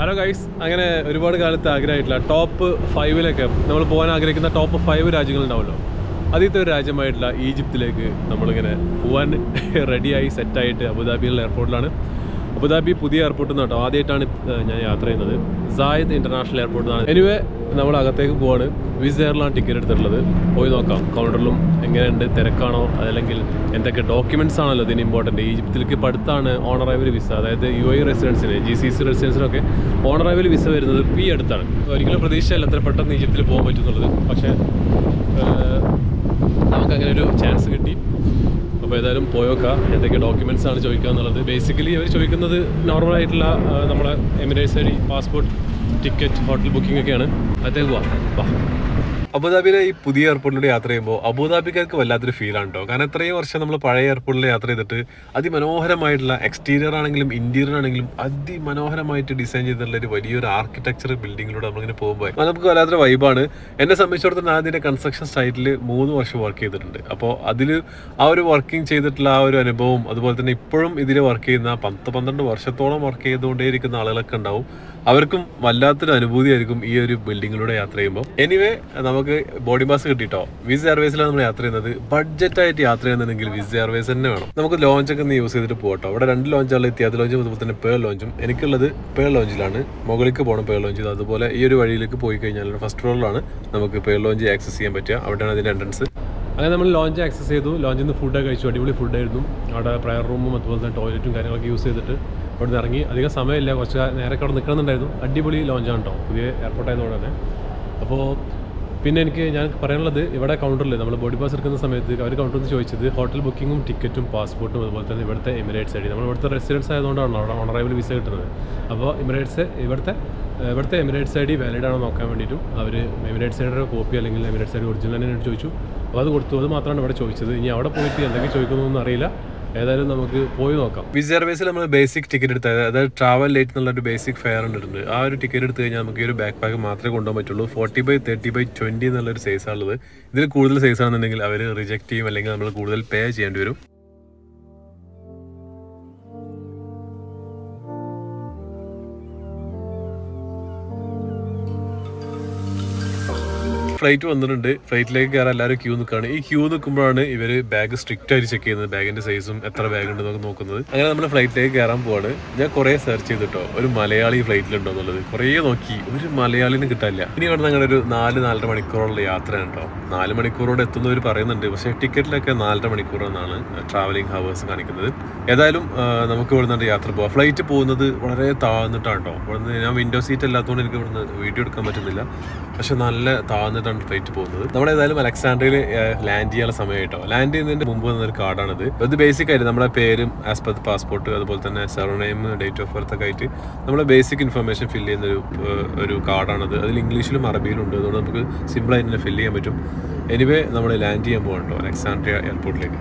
Hello guys, അങ്ങനെ ഒരുപാട് കാലത്ത് ആഗ്രഹമായിട്ടില്ല ടോപ്പ് 5-ലൊക്കെ നമ്മൾ പോകാൻ ആഗ്രഹിക്കുന്ന ടോപ്പ് 5 രാജ്യങ്ങളുണ്ടാവുമല്ലോ. ആദ്യത്തെ ഒരു രാജ്യമായിട്ടുള്ള ഈജിപ്തിലേക്ക് നമ്മളിങ്ങനെ പോകാൻ റെഡിയായി സെറ്റായിട്ട് അബുദാബിയിലുള്ള എയർപോർട്ടിലാണ്. അബുദാബി പുതിയ എയർപോർട്ടിൽ നിന്ന് കേട്ടോ ആദ്യമായിട്ടാണ് ഞാൻ യാത്ര ചെയ്യുന്നത്. Zayed international എയർപോർട്ടിലാണ്. എനിവേ നമ്മൾ അകത്തേക്ക് പോവാണ്. വിസ് എയറിലാണ് ടിക്കറ്റ് എടുത്തിട്ടുള്ളത്. പോയി നോക്കാം കൗണ്ടറിലും എങ്ങനെയുണ്ട്, തിരക്കാണോ, അതല്ലെങ്കിൽ എന്തൊക്കെ ഡോക്യുമെൻറ്റ്സ് ആണല്ലോ ഇതിന് ഇമ്പോർട്ടൻറ്റ്. ഈജിപ്തിലേക്ക് ഇപ്പോൾ അടുത്താണ് ഓൺ അറൈവൽ വിസ, അതായത് UAE റെസിഡൻസിന് GCC റെസിഡൻസിനൊക്കെ ഓൺ അറൈവൽ വിസ വരുന്നത് ഈ അടുത്താണ്. ഒരിക്കലും പ്രതീക്ഷയല്ല എത്ര പെട്ടെന്ന് ഈജിപ്തിൽ പോകാൻ പറ്റുന്നുള്ളത്. പക്ഷേ നമുക്കങ്ങനെ ഒരു ചാൻസ് കിട്ടി. അപ്പോൾ ഏതായാലും പോയോക്കാം എന്തൊക്കെ ഡോക്യുമെൻറ്റ്സ് ആണ് ചോദിക്കുക എന്നുള്ളത്. ബേസിക്കലി അവർ ചോദിക്കുന്നത് നോർമലായിട്ടുള്ള നമ്മളെ Emirates ID, passport, ticket, hotel booking ഒക്കെയാണ്. അതേ പോവാം. അബുദാബിയിലെ ഈ പുതിയ എയർപോർട്ടിലൂടെ യാത്ര ചെയ്യുമ്പോൾ അബുദാബിക്കാർക്ക് വല്ലാത്തൊരു ഫീലാണ് കേട്ടോ. കാരണം ഇത്രയും വർഷം നമ്മൾ പഴയ എയർപോർട്ടിൽ യാത്ര ചെയ്തിട്ട് അതിമനോഹരമായിട്ടുള്ള എക്സ്റ്റീരിയർ ആണെങ്കിലും ഇൻറ്റീരിയർ ആണെങ്കിലും അതിമനോഹരമായിട്ട് ഡിസൈൻ ചെയ്തിട്ടുള്ള ഒരു വലിയൊരു ആർക്കിടെക്ചർ ബിൽഡിങ്ങിലൂടെ നമ്മളിങ്ങനെ പോകുമ്പോൾ നമുക്ക് വല്ലാത്തൊരു വൈബാണ്. എന്നെ സംബന്ധിച്ചിടത്തോളം ഞാൻ അതിൻ്റെ കൺസ്ട്രക്ഷൻ സൈറ്റിൽ 3 വർഷം വർക്ക് ചെയ്തിട്ടുണ്ട്. അപ്പോൾ അതിൽ ആ ഒരു വർക്കിംഗ് ചെയ്തിട്ടുള്ള ആ ഒരു അനുഭവം, അതുപോലെ തന്നെ ഇപ്പോഴും ഇതിൽ വർക്ക് ചെയ്യുന്ന 10-12 വർഷത്തോളം വർക്ക് ചെയ്തുകൊണ്ടേയിരിക്കുന്ന ആളുകളൊക്കെ ഉണ്ടാവും. അവർക്കും വല്ലാത്തൊരു അനുഭൂതിയായിരിക്കും ഈ ഒരു ബിൽഡിങ്ങിലൂടെ യാത്ര ചെയ്യുമ്പോൾ. എനിവേ നമുക്ക് ബോർഡിംഗ് പാസ് കിട്ടിയിട്ടോ. വിസ് എയർവേസിലാണ് നമ്മൾ യാത്ര ചെയ്യുന്നത്. ബഡ്ജറ്റായിട്ട് യാത്ര ചെയ്യുന്നുണ്ടെങ്കിൽ വിസ് എയർവേസ് തന്നെ വേണം. നമുക്ക് ലോഞ്ചൊക്കെ ഒന്ന് യൂസ് ചെയ്തിട്ട് പോകട്ടോ. അവിടെ 2 ലോഞ്ചാണ്, ഇത്യാദി ലോഞ്ചും അതുപോലെ തന്നെ പേൾ ലോഞ്ചും. എനിക്കുള്ളത് പേൾ ലോഞ്ചിലാണ്. മുകളിലേക്ക് പോകണം പേൾ ലോഞ്ച്. അതുപോലെ ഈ ഒരു വഴിയിലേക്ക് പോയി കഴിഞ്ഞാൽ ഫസ്റ്റ് ഫ്ലോറിലാണ് നമുക്ക് പേൾ ലോഞ്ച് ആക്സസ് ചെയ്യാൻ പറ്റുക. അവിടെയാണ് അതിൻ്റെ എൻട്രൻസ്. അങ്ങനെ നമ്മൾ ലോഞ്ച് ആക്സസ് ചെയ്തു. ലോഞ്ചിൽ നിന്ന് ഫുഡൊക്കെ കഴിച്ചു. അടിപൊളി ഫുഡായിരുന്നു. അവിടെ പ്രയർ റൂമും അതുപോലെ തന്നെ ടോയ്ലറ്റും കാര്യങ്ങളൊക്കെ യൂസ് ചെയ്തിട്ട് അവിടെ നിന്ന് ഇറങ്ങി. അധികം സമയമില്ല, കുറച്ച് നേരൊക്കെ അവിടെ നിൽക്കണമെന്നുണ്ടായിരുന്നു. അടിപൊളി ലോഞ്ചാണ് കേട്ടോ, പുതിയ എയർപോർട്ടായതുകൊണ്ട് തന്നെ. അപ്പോൾ പിന്നെ ഞാൻ പറയാനുള്ളത്, ഇവിടെ കൗണ്ടറിൽ നമ്മൾ ബോഡി പാസ് എടുക്കുന്ന സമയത്ത് അവർ കൗണ്ടറിൽ നിന്ന് ചോദിച്ചത് ഹോട്ടൽ ബുക്കിങ്ങും ടിക്കറ്റും പാസ്പോർട്ടും അതുപോലെ തന്നെ ഇവിടുത്തെ എമിറേറ്റ്സ് ഐഡി. നമ്മൾ ഇവിടുത്തെ റെസിഡൻസ് ആയതുകൊണ്ടാണ് അവിടെ ഓൺ അറൈവൽ വിസ കിട്ടുന്നത്. അപ്പോൾ ഇവിടുത്തെ എമിറേറ്റ്സ് ഐഡി വാലിഡ് ആണോ നോക്കാൻ വേണ്ടിയിട്ടും അവർ എമിറേറ്റ്സ് ഐഡിയുടെ കോപ്പി അല്ലെങ്കിൽ എമിറേറ്റ്സ് ഐഡി ഒറിജിനൽ തന്നെ ചോദിച്ചു. അപ്പോൾ അത് കൊടുത്തു. അത് മാത്രമാണ് ഇവിടെ ചോദിച്ചത്. ഇനി അവിടെ പോയിട്ട് എന്തൊക്കെ ചോദിക്കുന്നൊന്നും അറിയില്ല. ഏതായാലും നമുക്ക് പോയി നോക്കാം. വിസ് എയർവേസിൽ നമ്മൾ ബേസിക് ടിക്കറ്റ് എടുത്താൽ, അതായത് ട്രാവൽ ലേറ്റ് എന്നുള്ളൊരു ബേസിക് ഫെയർ ഉണ്ട്. ആ ഒരു ടിക്കറ്റ് എടുത്ത് കഴിഞ്ഞാൽ നമുക്ക് ഈ ഒരു ബാക്ക് പാക്ക് മാത്രമേ കൊണ്ടുപോകാൻ പറ്റുള്ളൂ. 40/30/20 എന്നുള്ളൊരു സൈസാണുള്ളത്. ഇതിൽ കൂടുതൽ സൈസ് ആണെന്നുണ്ടെങ്കിൽ അവർ റിജക്റ്റ് ചെയ്യും, അല്ലെങ്കിൽ നമ്മൾ കൂടുതൽ പേ ചെയ്യേണ്ടി വരും. ഫ്ലൈറ്റ് വന്നിട്ടുണ്ട്. ഫ്ലൈറ്റിലേക്ക് കയറാൻ എല്ലാവരും ക്യൂ നിൽക്കുകയാണ്. ഈ ക്യൂ നിൽക്കുമ്പോഴാണ് ഇവർ ബാഗ് സ്ട്രിക്റ്റ് ആയിട്ട് ചെക്ക് ചെയ്യുന്നത്, ബാഗിൻ്റെ സൈസും എത്ര ബാഗ് ഉണ്ടെന്നൊക്കെ നോക്കുന്നത്. അങ്ങനെ നമ്മൾ ഫ്ലൈറ്റിലേക്ക് കയറാൻ പോവാണ്. ഞാൻ കുറേ സെർച്ച് ചെയ്തിട്ടോ ഒരു മലയാളി ഫ്ലൈറ്റിലുണ്ടോ എന്നുള്ളത്. കുറേ നോക്കി, ഒരു മലയാളിനെ കിട്ടാനില്ല. ഇനി ഇവിടെ അങ്ങനെ ഒരു 4-4.5 മണിക്കൂറുള്ള യാത്രയാണ് കേട്ടോ. 4 മണിക്കൂറോടെ എത്തുന്നവർ പറയുന്നുണ്ട്, പക്ഷേ ടിക്കറ്റിലൊക്കെ 4.5 മണിക്കൂറെന്നാണ് ട്രാവലിംഗ് ഹവേഴ്സ് കാണിക്കുന്നത്. ഏതായാലും നമുക്ക് ഇവിടെ നിന്ന് യാത്ര പോവാം. ഫ്ലൈറ്റ് പോകുന്നത് വളരെ താഴ്ന്നിട്ടാണ് കേട്ടോ. ഇവിടുന്ന് ഞാൻ വിൻഡോ സീറ്റ് അല്ലാത്തതുകൊണ്ട് എനിക്ക് ഇവിടുന്ന് വീഡിയോ എടുക്കാൻ പറ്റുന്നില്ല. പക്ഷെ നല്ല താഴ്ന്നിട്ടാണ് ഫ്ലൈറ്റ് പോകുന്നത്. നമ്മളേതായാലും അലക്സാണ്ട്രിയയിൽ ലാൻഡ് ചെയ്യാനുള്ള സമയമായിട്ടോ. ലാൻഡ് ചെയ്യുന്നതിന്റെ മുമ്പ് വന്നൊരു കാർഡാണിത്. ഇത് ബേസിക് ആയിട്ട് നമ്മുടെ പേരും ആസ് പെർ പാസ്പോർട്ട്, അതുപോലെ തന്നെ സർനെയിം, ഡേറ്റ് ഓഫ് ബർത്ത് ഒക്കെ ആയിട്ട് നമ്മളെ ബേസിക് ഇൻഫർമേഷൻ ഫില്ല് ചെയ്യുന്ന ഒരു കാർഡാണത്. അതിൽ ഇംഗ്ലീഷിലും അറബിയിലും ഉണ്ട്. അതുകൊണ്ട് നമുക്ക് സിമ്പിളായിട്ട് തന്നെ ഫില്ല് ചെയ്യാൻ പറ്റും. എനിവേ നമ്മൾ ലാൻഡ് ചെയ്യാൻ പോകണ്ടോ അലക്സാണ്ട്രിയ എയർപോർട്ടിലേക്ക്.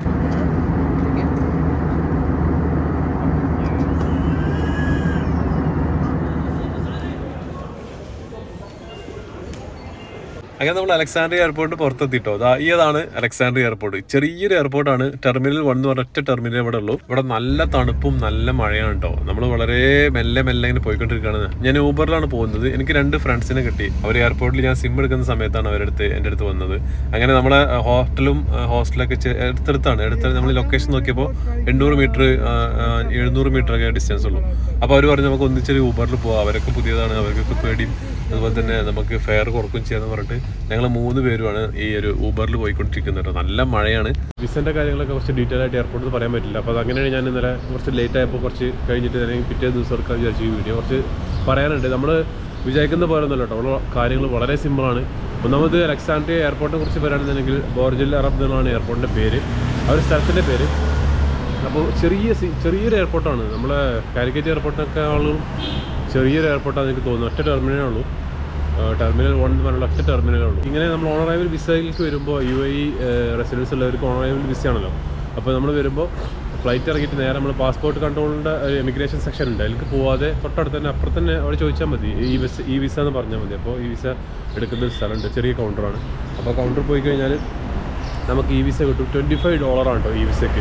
അങ്ങനെ നമ്മൾ അലക്സാണ്ട്രിയ എയർപോർട്ട് പുറത്തെത്തിട്ടോ. ഇതാണ് അലക്സാണ്ട്രിയ എയർപോർട്ട്. ചെറിയൊരു എയർപോർട്ടാണ്. ടെർമിനൽ 1 എന്ന് പറഞ്ഞ ഒറ്റ ടെർമിനൽ ഇവിടെ ഉള്ളൂ. ഇവിടെ നല്ല തണുപ്പും നല്ല മഴയാണ് കേട്ടോ. നമ്മൾ വളരെ മെല്ലെ ഇങ്ങനെ പോയിക്കൊണ്ടിരിക്കുകയാണ്. ഞാൻ ഊബറിലാണ് പോകുന്നത്. എനിക്ക് 2 ഫ്രണ്ട്സിനെ കിട്ടി. അവർ എയർപോർട്ടിൽ ഞാൻ സിം എടുക്കുന്ന സമയത്താണ് എൻ്റെ അടുത്ത് വന്നത്. അങ്ങനെ നമ്മളെ ഹോട്ടലും ഹോസ്റ്റലൊക്കെ അടുത്തടുത്താണ്. നമ്മൾ ലൊക്കേഷൻ നോക്കിയപ്പോൾ 800 മീറ്റർ 700 മീറ്റർ ഒക്കെ ഡിസ്റ്റൻസ് ഉള്ളൂ. അപ്പോൾ അവർ പറഞ്ഞു നമുക്ക് ഒന്നിച്ചൊരു ഊബറിൽ പോകാം, അവരൊക്കെ പുതിയതാണ്, അവർക്കൊക്കെ പേടിയും അതുപോലെ തന്നെ നമുക്ക് ഫെയർ കുറക്കും ചെയ്യാന്ന് പറഞ്ഞിട്ട് ഞങ്ങൾ 3 പേരുമാണ് ഈ ഒരു ഊബറിൽ പോയിക്കൊണ്ടിരിക്കുന്നത്. നല്ല മഴയാണ്. വിസൻ്റെ കാര്യങ്ങളൊക്കെ കുറച്ച് ഡീറ്റെയിൽ ആയിട്ട് എയർപോർട്ടിൽ പറയാൻ പറ്റില്ല. അപ്പോൾ അതങ്ങനെയാണ് ഞാൻ ഇന്നലെ കുറച്ച് ലേറ്റ് ആയപ്പോൾ കുറച്ച് കഴിഞ്ഞിട്ട് അല്ലെങ്കിൽ പിറ്റേ ദിവസം എടുക്കാൻ വിചാരിച്ചു. ഈ വീഡിയോ കുറച്ച് പറയാനുണ്ട്. നമ്മൾ വിചാരിക്കുന്ന പോലെ ഒന്നുമല്ല കേട്ടോ. കാര്യങ്ങൾ വളരെ സിമ്പിളാണ്. ഒന്നാമത് അലക്സാണ്ട്രിയ എയർപോർട്ടിനെ കുറിച്ച് പറയുകയാണെന്നുണ്ടെങ്കിൽ ബോർജൽ അറബ് എന്നാണ് എയർപോർട്ടിൻ്റെ പേര്, ആ ഒരു സ്ഥലത്തിൻ്റെ പേര്. അപ്പോൾ ചെറിയൊരു എയർപോർട്ടാണ്. നമ്മളെ കാലിക്കറ്റ് എയർപോർട്ടിനൊക്കെ ആളുകളും ചെറിയൊരു എയർപോർട്ടാണെന്ന് എനിക്ക് തോന്നുന്നു. ഒറ്റ ടെർമിനലേ ഉള്ളൂ. ടെർമിനൽ 1 എന്ന് പറഞ്ഞുള്ള ഒറ്റ ടെർമിനലേ ഉള്ളൂ. ഇങ്ങനെ നമ്മൾ ഓൺ അറൈവൽ വിസയിലേക്ക് വരുമ്പോൾ UAE റെസിഡൻസ് ഉള്ളവർക്ക് ഓൺ അറൈവൽ വിസയാണല്ലോ. അപ്പോൾ നമ്മൾ വരുമ്പോൾ ഫ്ലൈറ്റ് ഇറങ്ങിയിട്ട് നേരെ നമ്മൾ പാസ്പോർട്ട് കൺട്രോളിൻ്റെ എമിഗ്രേഷൻ സെക്ഷൻ ഉണ്ട്. അതിലേക്ക് പോവാതെ തൊട്ടടുത്ത് തന്നെ അപ്പുറത്ത് തന്നെ അവിടെ ചോദിച്ചാൽ മതി ഈ വിസ എന്ന് പറഞ്ഞാൽ മതി. അപ്പോൾ ഈ വിസ എടുക്കുന്ന ഒരു സ്ഥലമുണ്ട്, ചെറിയ കൗണ്ടറാണ്. അപ്പോൾ കൗണ്ടർ പോയി കഴിഞ്ഞാൽ നമുക്ക് ഈ വിസ കിട്ടും. $25 കേട്ടോ ഈ വിസയ്ക്ക്.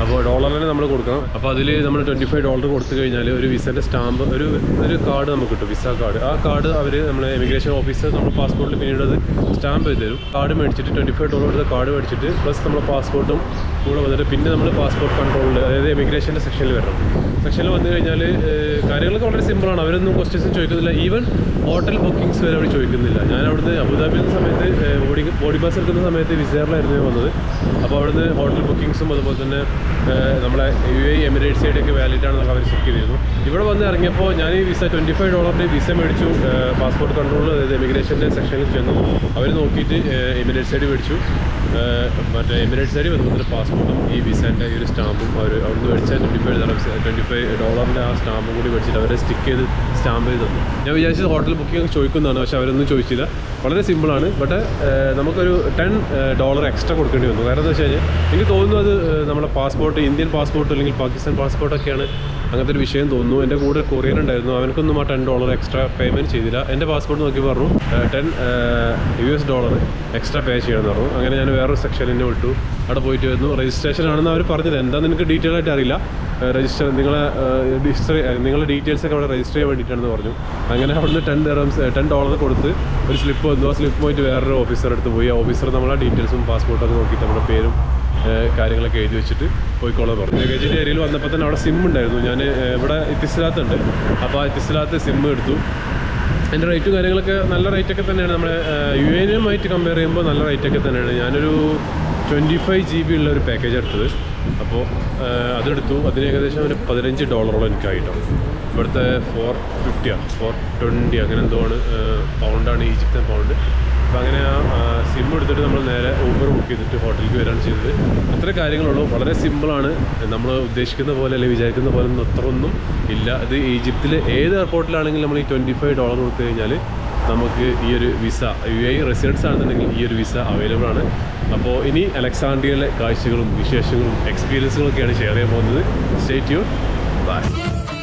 അപ്പോൾ ഡോളറിന് നമ്മൾ കൊടുക്കണം. അപ്പോൾ അതിൽ നമ്മൾ $25 കൊടുത്തു കഴിഞ്ഞാൽ ഒരു വിസേൻ്റെ സ്റ്റാമ്പ് ഒരു കാർഡ് നമുക്ക് കിട്ടും, വിസ കാർഡ്. ആ കാർഡ് അവർ നമ്മളെ ഇമിഗ്രേഷൻ ഓഫീസർ നമ്മുടെ പാസ്പോർട്ടിൽ പിന്നീട് അത് സ്റ്റാമ്പ് ചെയ്ത് തരും. കാർഡ് മേടിച്ചിട്ട് $25 കൊടുത്ത കാർഡ് മേടിച്ചിട്ട് പ്ലസ് നമ്മുടെ പാസ്പോർട്ടും കൂടെ വന്നിട്ട് പിന്നെ നമ്മൾ പാസ്പോർട്ട് കൺട്രോളിൽ, അതായത് ഇമിഗ്രേഷൻ്റെ സെക്ഷനിൽ വരണം. സെക്ഷനിൽ വന്നു കഴിഞ്ഞാൽ കാര്യങ്ങളൊക്കെ വളരെ സിമ്പിളാണ്. അവരൊന്നും ക്വസ്റ്റ്യൻസ് ചോദിക്കുന്നില്ല. ഈവൻ ഹോട്ടൽ ബുക്കിംഗ്സ് വരെ അവർ ചോദിക്കുന്നില്ല. ഞാൻ അവിടുന്ന് അബുദാബിയിൽ സമയത്ത് ബോഡി പാസ് എടുക്കുന്ന സമയത്ത് വിസയറിലായിരുന്നു ഞാൻ വന്നത്. അപ്പോൾ അവിടുന്ന് ഹോട്ടൽ ബുക്കിംഗ്സും അതുപോലെ തന്നെ നമ്മളെ UAE എമിറേറ്റ്സ് സൈഡൊക്കെ വാലിഡ് ആണെന്നൊക്കെ അവർ ചെക്ക് ചെയ്തിരുന്നു. ഇവിടെ വന്ന് ഇറങ്ങിയപ്പോൾ ഞാൻ ഈ വിസ $25 വിസ മേടിച്ചു. പാസ്പോർട്ട് കൺട്രോൾ, അതായത് ഇമിഗ്രേഷൻ്റെ സെക്ഷനിൽ ചെന്നു. അവർ നോക്കിയിട്ട് എമിറേറ്റ്സ് സൈഡ് മേടിച്ചു. മറ്റേ എമിറേറ്റ്സ് സൈഡ് വന്നതിൻ്റെ പാസ്പോർട്ടും ഈ വിസേൻ്റെ ഈ ഒരു സ്റ്റാമ്പും അവർ അവിടുന്ന് മേടിച്ച $25 ആ സ്റ്റാമ്പും കൂടി മേടിച്ചിട്ട് അവരെ സ്റ്റിക്ക് ചെയ്ത് സ്റ്റാമ്പ് ചെയ്ത് തന്നു. ഞാൻ വിചാരിച്ചത് ഹോട്ടൽ ബുക്കിംഗ് ചോദിക്കുന്നതാണ്, പക്ഷേ അവരൊന്നും ചോദിച്ചില്ല. വളരെ സിമ്പിളാണ്. ബട്ട് നമുക്കൊരു $10 എക്സ്ട്രാ കൊടുക്കേണ്ടി വന്നു. കാരണം എന്താ വെച്ച് കഴിഞ്ഞാൽ എനിക്ക് തോന്നുന്നു അത് നമ്മുടെ പാസ്പോർട്ട്, ഇന്ത്യൻ പാസ്പോർട്ട് അല്ലെങ്കിൽ പാകിസ്ഥാൻ പാസ്പോർട്ടൊക്കെയാണ് അങ്ങനത്തെ ഒരു വിഷയം തോന്നുന്നു. എൻ്റെ കൂടെ കൊറിയർ ഉണ്ടായിരുന്നു, അവനക്കൊന്നും ആ $10 എക്സ്ട്രാ പേയ്മെൻറ്റ് ചെയ്തില്ല. എൻ്റെ പാസ്പോർട്ട് നോക്കി പറഞ്ഞു $10 എക്സ്ട്രാ പേ ചെയ്യണമെന്ന് പറഞ്ഞു. അങ്ങനെ ഞാൻ വേറൊരു സെക്ഷനിനെ വിട്ടു. അവിടെ പോയിട്ട് വരുന്നു. രജിസ്ട്രേഷൻ ആണെന്ന് അവർ പറഞ്ഞത്. എന്താണെന്ന് എനിക്ക് ഡീറ്റെയിൽ ആയിട്ട് അറിയില്ല. നിങ്ങളുടെ ഡീറ്റെയിൽസൊക്കെ അവിടെ രജിസ്റ്റർ ചെയ്യാൻ വേണ്ടിയിട്ടാണെന്ന് പറഞ്ഞു. അങ്ങനെ അവിടുന്ന് $10 കൊടുത്ത് ഒരു സ്ലിപ്പ് വന്നു. ആ സ്ലിപ്പ് പോയിട്ട് വേറൊരു ഓഫീസറെ അടുത്ത് പോയി. ആ ഓഫീസർ നമ്മളെ ഡീറ്റെയിൽസും പാസ്പോർട്ടൊക്കെ നോക്കിയിട്ട് നമ്മുടെ പേരും കാര്യങ്ങളൊക്കെ എഴുതി വെച്ചിട്ട് പോയിക്കോളാൻ പറഞ്ഞു. ലഗേജിൻ്റെ ഏരിയയിൽ വന്നപ്പോൾ തന്നെ അവിടെ സിം ഉണ്ടായിരുന്നു. ഞാൻ ഇവിടെ ഇത്തിസ്ലാത്തുണ്ട്, അപ്പോൾ ആ ഇത്തിസ്ലാത്ത് സിം എടുത്തു. അതിൻ്റെ റേറ്റും കാര്യങ്ങളൊക്കെ നല്ല റേറ്റൊക്കെ തന്നെയാണ്. നമ്മുടെ UAE-യുമായിട്ട് കമ്പയർ ചെയ്യുമ്പോൾ നല്ല റേറ്റൊക്കെ തന്നെയാണ്. ഞാനൊരു 25 GB ഉള്ള ഒരു പാക്കേജ് എടുത്തത്. അപ്പോൾ അതെടുത്തു. അതിന് ഏകദേശം ഒരു $15 എനിക്കായിട്ടോ. ഇവിടുത്തെ 420 അങ്ങനെ എന്തോ ആണ് പൗണ്ടാണ്, ഈജിപ്ഷ്യൻ പൗണ്ട്. അപ്പോൾ അങ്ങനെ ആ സിം എടുത്തിട്ട് നമ്മൾ നേരെ ഊബർ ബുക്ക് ചെയ്തിട്ട് ഹോട്ടലിലേക്ക് വരികയാണ് ചെയ്തത്. അത്ര കാര്യങ്ങളുള്ളൂ. വളരെ സിമ്പിളാണ്. നമ്മൾ ഉദ്ദേശിക്കുന്ന പോലെ അല്ലെങ്കിൽ വിചാരിക്കുന്ന പോലെ ഒന്നും അത്രയൊന്നും ഇല്ല. ഇത് ഈജിപ്തിലെ ഏത് എയർപോർട്ടിലാണെങ്കിലും നമ്മൾ ഈ $25 കൊടുത്തു കഴിഞ്ഞാൽ നമുക്ക് ഈ ഒരു വിസ, UAE റെസിഡൻസ് ആണെന്നുണ്ടെങ്കിൽ ഈ ഒരു വിസ അവൈലബിൾ ആണ്. അപ്പോൾ ഇനി അലക്സാണ്ട്രിയയിലെ കാഴ്ചകളും വിശേഷങ്ങളും എക്സ്പീരിയൻസുകളൊക്കെയാണ് ഷെയർ ചെയ്യാൻ പോകുന്നത്. Stay tune. ബൈ.